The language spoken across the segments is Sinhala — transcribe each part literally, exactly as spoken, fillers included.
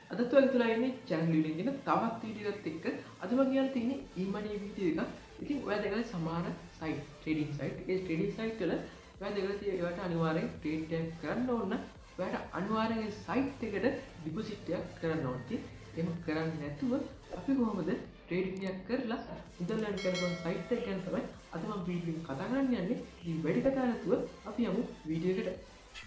අදත් ඔයගොල්ලෝ තුලා ඉන්නේ channel එකේ ඉන්න තවත් වීඩියෝ එකක් එක්ක. අද මම කියන්න තියෙන්නේ e-money වීඩියෝ එකක්. ඉතින් ඔයා දැකලා සමහර site trading site ඒ trading site වල ඔයා දැකලා තියෙන ඒවට අනිවාර්යෙන් trade එකක් කරන්න ඕන. ඔයාට අනිවාර්යෙන් ඒ site එකට deposit එකක් කරන්න ඕන. ඉතින් එහෙම කරන්නේ නැතුව අපි කොහොමද trading එකක් කරලා මුදල් earn කරන site එක ගැන තමයි අද මම වීඩියෝ එක කතා කරන්න යන්නේ. ඉතින් වැඩි කතා නැතුව අපි යමු වීඩියෝ එකට.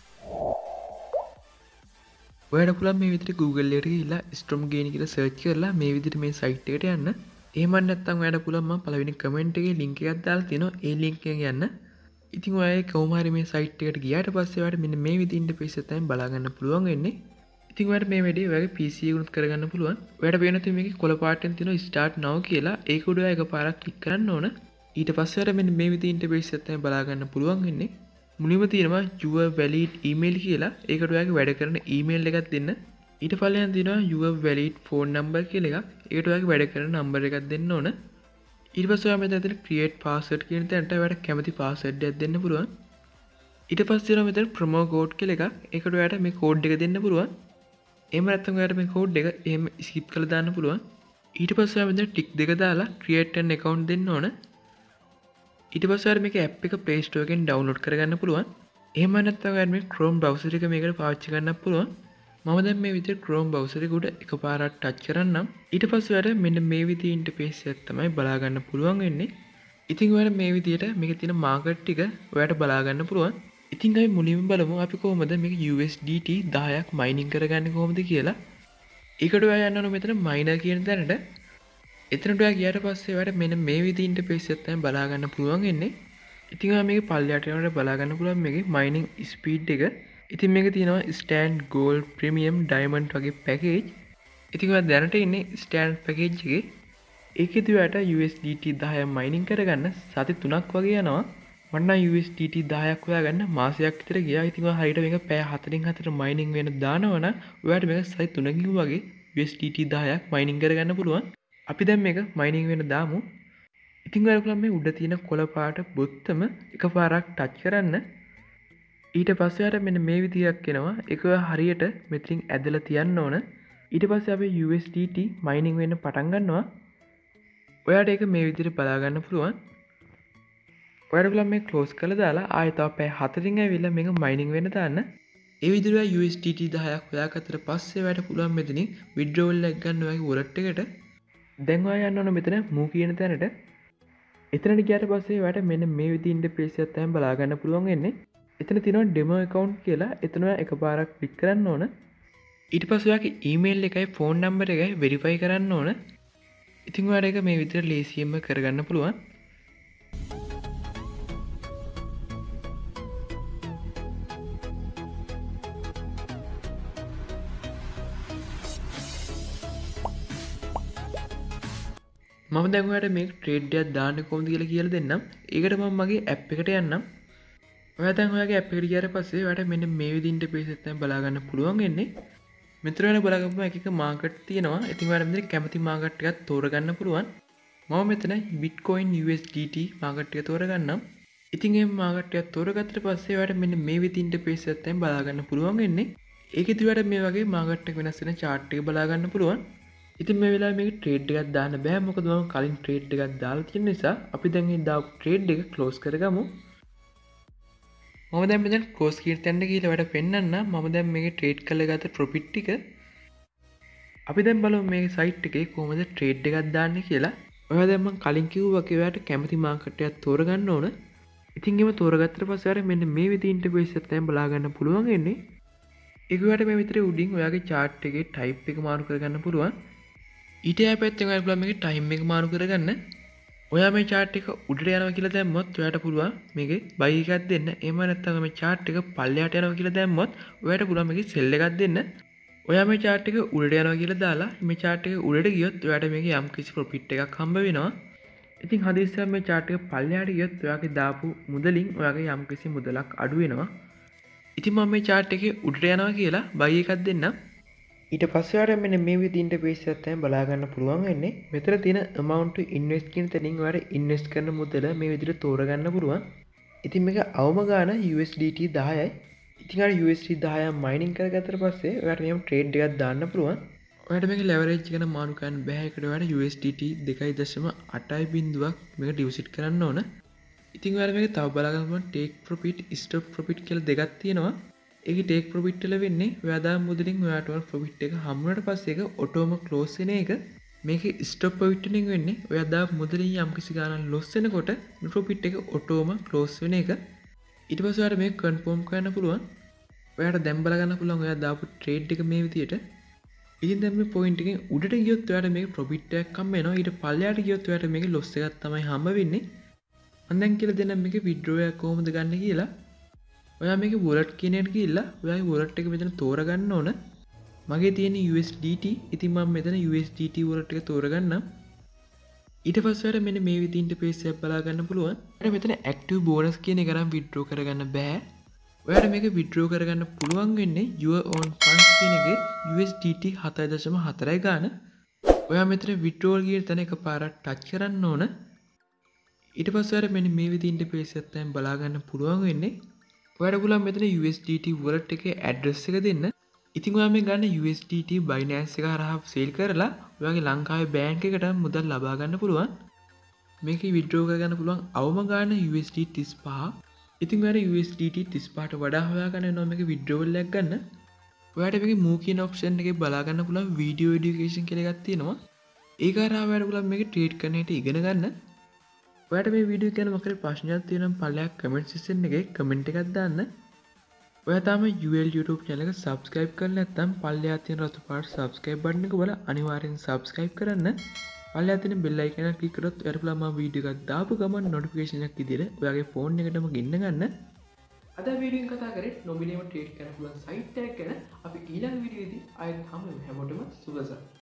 ඔයාලට පුළුවන් මේ විදිහට Google එකට ගිහිල්ලා Stromgain කියලා search කරලා මේ විදිහට මේ site එකට යන්න. එහෙම නැත්නම් ඔයාලට පුළුවන් මම පළවෙනි comment එකේ link එකක් දාලා තියෙනවා. ඒ link එක යන්න. ඉතින් ඔයා කොහොම හරි මේ site එකට ගියාට පස්සේ ඔයාලට මෙන්න මේ විදිහට interface එක තමයි බලා ගන්න පුළුවන් වෙන්නේ. ඉතින් ඔයාලට මේ වැඩේ ඔයාගේ P C එකේ උනත් කරගන්න පුළුවන්. ඔයාලට පේන තුනේ මේකේ කොළ පාටෙන් තියෙනවා start now කියලා. ඒක උඩ ඔයා එකපාරක් click කරන්න ඕන. ඊට පස්සේ ඔයාලට මෙන්න මේ විදිහේ interface එක තමයි බලා ගන්න පුළුවන් වෙන්නේ. මුලින්ම තියෙනවා your valid email කියලා. ඒකට ඔයාගේ වැඩ කරන email එකක් දෙන්න. ඊට පස්සේ තියෙනවා your valid phone number කියලා එකක්. ඒකට ඔයාගේ වැඩ කරන number එකක් දෙන්න ඕන. ඊට පස්සේ ඔයා මෙතන තියෙන create password කියන තැනට ඔයාට කැමති password එකක් දෙන්න පුළුවන්. ඊට පස්සේ තියෙනවා මෙතන promo code කියලා එකක්. ඒකට ඔයාට මේ code එක දෙන්න පුළුවන්. එහෙම නැත්නම් ඔයාට මේ code එක එහෙම skip කරලා දාන්න පුළුවන්. ඊට පස්සේ ඔයා මෙතන tick දෙක දාලා create an account දෙන්න ඕන. ඊට පස්සේ මේක app එක Play Store එකෙන් download කරගන්න පුළුවන්. එහෙම නැත්නම් ඔයාලා මේ Chrome browser එක මේකට පාවිච්චි කරන්නත් පුළුවන්. මම දැන් මේ විදිහට Chrome browser එක උඩ එකපාරක් touch කරන්නම්. ඊට පස්සේ ඔයාලා මෙන්න මේ විදිහේ interface එකක් තමයි බලා ගන්න පුළුවන් වෙන්නේ. ඉතින් ඔයාලා මේ විදිහට මේකේ තියෙන market ටික ඔයාලට බලා ගන්න පුළුවන්. ඉතින් අපි මුලින්ම බලමු අපි කොහොමද මේක U S D T දහයක් mining කරගන්නේ කොහොමද කියලා. ඒකට ඔයා යන්න ඕන මෙතන miner කියන තැනට. එතනට ඔයා ගියාට පස්සේ ඔයාලට මෙන්න මේ විදිහේ ඉන්ටර්ෆේස් එකක් තමයි බලා ගන්න පුළුවන් වෙන්නේ. ඉතින් ඔයා මේකේ පල්ලයට යනකොට බලා ගන්න පුළුවන් මේකේ mining speed එක. ඉතින් මේකේ තියෙනවා stand gold premium diamond වගේ package. ඉතින් ඔයා දැනට ඉන්නේ stand package එකේ. ඒකෙදි ඔයාට U S D T දහය mining කරගන්න සති තුනක් වගේ යනවා. මම නම් U S D T දහයක් හොයාගන්න මාසයක් විතර ගියා. ඉතින් ඔයා හරියට මේක පැය හතරින් හතර mining වෙන දානවනම් ඔයාට මේක සති තුනකින් වගේ U S D T දහයක් mining කරගන්න පුළුවන්. අපි දැන් මේක mining වෙන දාමු. ඉතින් ඔයාලා මේ උඩ තියෙන කොළ පාට බොත්තම එකපාරක් touch කරන්න. ඊට පස්සේ ඔයාලට මෙන්න මේ විදියක් එනවා. ඒක ඔයා හරියට මෙතනින් ඇදලා තියන්න ඕන. ඊට පස්සේ අපි U S D T mining වෙන්න පටන් ගන්නවා. ඔයාලට ඒක මේ විදිහට බලා ගන්න පුළුවන්. ඔයාලට පුළුවන් මේ close කරලා දාලා ආයෙත් තව පැය හතරින් ඇවිල්ලා මේක mining වෙන්න දාන්න. ඒ විදිහට U S D T දහයක් හොයාගත්තට පස්සේ ඔයාලට පුළුවන් මෙතනින් withdrawal එක ගන්න ඔයාගේ wallet එකට. දැන් ඔයා යන්න ඕන මෙතන move කියන තැනට. එතනට ගියාට පස්සේ ඔයාට මෙන්න මේ විදිහේ ඉන්ටර්ෆේස් එකක් තමයි බලා ගන්න පුළුවන් වෙන්නේ. එතන තියෙනවා demo account කියලා. එතන ඔයා එකපාරක් ක්ලික් කරන්න ඕන. ඊට පස්සේ ඔයාගේ email එකයි phone number එකයි verify කරන්න ඕන. ඉතින් ඔයාට ඒක මේ විදිහට ලේසියෙන්ම කරගන්න පුළුවන්. මම දැන් ඔයාලට මේක ට්‍රේඩ් එකක් දාන්න කොහොමද කියලා කියලා දෙන්නම්. ඒකට මම මගේ ඇප් එකට යන්නම්. ඔයා දැන් ඔයාගේ ඇප් එකට ගියාට පස්සේ ඔයාලට මෙන්න මේ විදිහේ ඉන්ටර්ෆේස් එකක් තමයි බලා ගන්න පුළුවන් වෙන්නේ. මෙතන ඔයාලා බලා ගන්න එක එක මාකට් තියෙනවා. ඉතින් ඔයාලා මෙතන කැමති මාකට් එකක් තෝරගන්න පුළුවන්. මම මෙතන Bitcoin U S D T market එක තෝරගන්නම්. ඉතින් මේ මාකට් එක තෝරගත්තට පස්සේ ඔයාලට මෙන්න මේ විදිහේ ඉන්ටර්ෆේස් එකක් තමයි බලා ගන්න පුළුවන් වෙන්නේ. ඒකෙදි ඔයාලට මේ වගේ මාකට් එක වෙනස් වෙන chart එක බලා ගන්න පුළුවන්. ඉතින් මේ වෙලාවේ මේක ට්‍රේඩ් එකක් දාන්න බෑ. මොකද මම කලින් ට්‍රේඩ් එකක් දාලා තියෙන නිසා අපි දැන් මේ දාපු ට්‍රේඩ් එක ක්ලෝස් කරගමු. මම දැන් මෙතන ක්ලෝස් කියන තැනට ගිහලා වැඩ පෙන්නන්න. මම දැන් මේකේ ට්‍රේඩ් කරලා ගත්ත ප්‍රොෆිට් ටික අපි දැන් බලමු මේ සයිට් එකේ කොහොමද ට්‍රේඩ් එකක් දාන්නේ කියලා. ඔයා දැන් මම කලින් කිව්වා වගේ ඔයාට කැමති මාකට් එකක් තෝරගන්න ඕන. ඉතින් එහෙම තෝරගත්තට පස්සේ ඔයාලා මෙන්න මේ විදිහේ ඉන්ටර්ෆේස් එකක් තමයි බලා ගන්න පුළුවන් වෙන්නේ. ඒක ඔයාලට මේ විතරේ උඩින් ඔයාගේ chart එකේ type එක මාරු කරගන්න පුළුවන්. ඊට එහා පැත්තෙන් ඔයාලා පුළුවන් මේකේ ටයිම් එක මාරු කරගන්න. ඔයා මේ chart එක උඩට යනවා කියලා දැම්මොත් ඔයාට පුළුවන් මේකේ buy එකක් දෙන්න. එහෙම නැත්නම් මේ chart එක පල්ලෙහාට යනවා කියලා දැම්මොත් ඔයාට පුළුවන් මේකේ sell එකක් දෙන්න. ඔයා මේ chart එක උඩට යනවා කියලා දාලා මේ chart එක උඩට ගියොත් ඔයාට මේකේ යම් කිසි profit එකක් හම්බ වෙනවා. ඉතින් හදිස්සියෙන් මේ chart එක පල්ලෙහාට ගියොත් ඔයාගේ දාපු මුදලින් ඔයාගේ යම් කිසි මුදලක් අඩු වෙනවා. ඉතින් මම මේ chart එකේ උඩට යනවා කියලා buy එකක් දෙන්නම්. ඊට පස්සේ ඔයාලට මෙන්න මේ විදිහේ ඉන්ටර්ෆේස් එකක් තමයි බලා ගන්න පුළුවන් වෙන්නේ. මෙතන තියෙන amount to invest කියන තැනින් ඔයාලට invest කරන මුදල මේ විදිහට තෝරගන්න පුළුවන්. ඉතින් මේක අවම ගාන U S D T දහයයි. ඉතින් අර U S D දහය mining කරගත්තට පස්සේ ඔයාලට මෙහෙම ට්‍රේඩ් එකක් දාන්න පුළුවන්. ඔයාලට මේක ලෙවරේජ් ගැන මාරු කරන්න බෑ. ඒකට ඔයාලට U S D T දෙකයි දශම අටයි බිංදුවක් මේක ඩිපොසිට් කරන්න ඕන. ඉතින් ඔයාලා මේක තව බලා ගන්න පුළුවන් take profit stop profit කියලා දෙකක් තියෙනවා. ඒකේ take profit වල වෙන්නේ ඔයා දාන මුදලින් ඔයාට වල profit එක හම්බ වුණාට පස්සේ ඒක ඔටෝම close වෙන එක. මේකේ stop profit එකෙන් වෙන්නේ ඔයා දාන මුදලින් යම්කිසි ගාණක් loss වෙනකොට profit එක ඔටෝම close වෙන එක. ඊට පස්සේ ඔයාලට මේක confirm කරන්න පුළුවන්. ඔයාට දැන් බලා ගන්න පුළුවන් ඔයා දාපු trade එක මේ විදියට. ඉතින් දැන් මේ point එකෙන් උඩට ගියොත් ඔයාට මේක profit එකක් හම්බ වෙනවා. ඊට පල්ලයට ගියොත් ඔයාට මේක loss එකක් තමයි හම්බ වෙන්නේ. මම දැන් කියලා දෙන්නම් මේක withdraw එක කොහොමද ගන්න කියලා. ඔයා මේක wallet කියන එකට ගිහිල්ලා ඔයාගේ wallet එක මෙතන තෝරගන්න ඕන. මගේ තියෙන U S D T. ඉතින් මම මෙතන U S D T wallet එක තෝරගන්නම්. ඊට පස්සේ ඔයාලා මෙන්න මේ විදිහට interface එක බලා ගන්න පුළුවන්. ඔයාලා මෙතන active bonus කියන එක නම් withdraw කරගන්න බෑ. ඔයාට මේක withdraw කරගන්න පුළුවන් වෙන්නේ your own funds කියන එකේ U S D T හතයි දශම හතරයි ගාන. ඔයා මෙතන withdrawal කියන තැන එකපාරට touch කරන්න ඕන. ඊට පස්සේ ඔයාලා මෙන්න මේ විදිහට interface එකක් තමයි බලා ගන්න පුළුවන් වෙන්නේ. ඔයාලට පුළුවන් මෙතන U S D T wallet එකේ address එක දෙන්න. ඉතින් ඔයා මේ ගන්න U S D T Binance එක හරහා sell කරලා ඔයාගේ ලංකාවේ බැංක් එකට මුදල් ලබා ගන්න පුළුවන්. මේකේ withdraw කරගන්න පුළුවන් අවම ගාන U S D තිස් පහ. ඉතින් ඔයාලා U S D T තිස් පහට වඩා හොයාගන්න වෙනවා මේක withdrawal එකක් ගන්න. ඔයාලට මේකේ move කියන option එකේ බලා ගන්න පුළුවන් video education කියලා එකක් තියෙනවා. ඒක හරහා ඔයාලට පුළුවන් මේක trade කරන හැටි ඉගෙන ගන්න. ඔයාලට මේ වීඩියෝ ගැන මොකද ප්‍රශ්නයක් තියෙනවා නම් පල්ලෙහා comment section එකේ comment එකක් දාන්න. ඔයා තාම U L YouTube channel එක subscribe කරලා නැත්නම් පල්ලෙහා තියෙන රතු පාට subscribe button එක බලලා අනිවාර්යෙන් subscribe කරන්න. පල්ලෙහා තියෙන bell icon එක click කරොත් ඔයාලට පුළුවන් මම වීඩියෝ එකක් දාපු ගමන් notification එකක් විදියට ඔයාගේ phone එකටම ගෙන්න ගන්න. අද වීඩියෝ එක කතා කරේ නොමිනේම trade කරන්න පුළුවන් site එකක් ගැන. අපි ඊළඟ වීඩියෝෙදී ආයෙත් හමු වෙමු. හැමෝටම සුබ සක්.